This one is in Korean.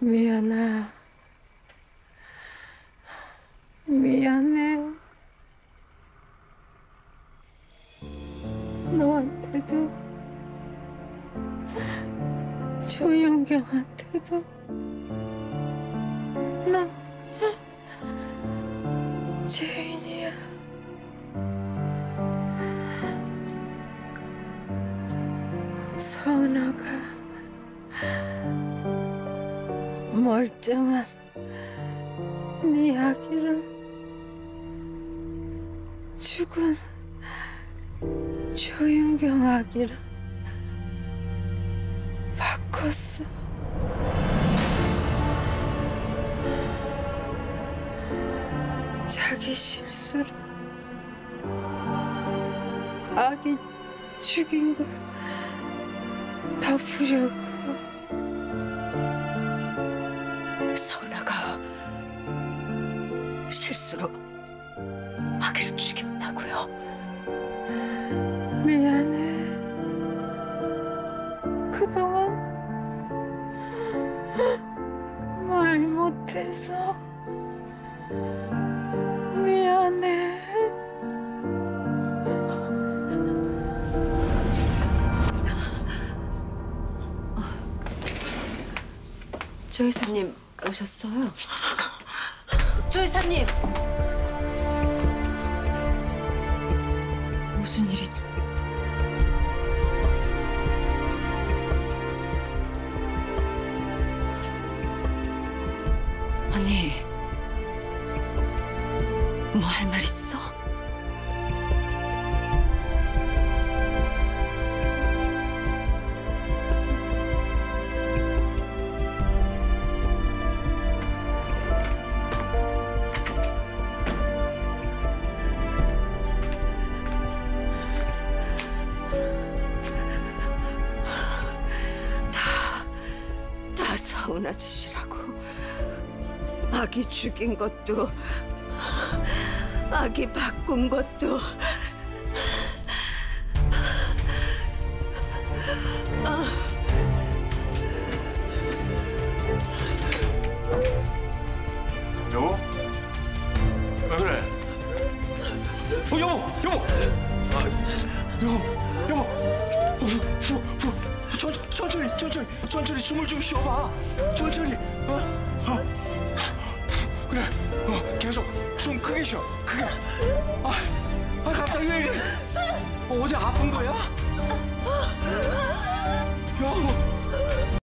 미안해. 미안해. 너한테도 조윤경한테도 난 죄인이야. 서은아가 멀쩡한 네 아기를 죽은 조윤경 아기를 바꿨어. 자기 실수로 아기 죽인 걸 덮으려고. 서은아가 실수로 아기를 죽였다고요? 미안해. 그동안 말 못해서 미안해. 조 이사님 오셨어요? 조 이사님! 무슨 일이지? 언니, 뭐 할 말 있어? 다 서은아 짓이라고. 아기 죽인 것도 아기 바꾼 것도 여보? 왜 그래? 여보! 여보! 여보! 천천히 숨을 좀 쉬어봐. 천천히. 그래. 계속 숨 크게 쉬어. 크게. 갑자기 왜 이래? 어디 아픈 거야?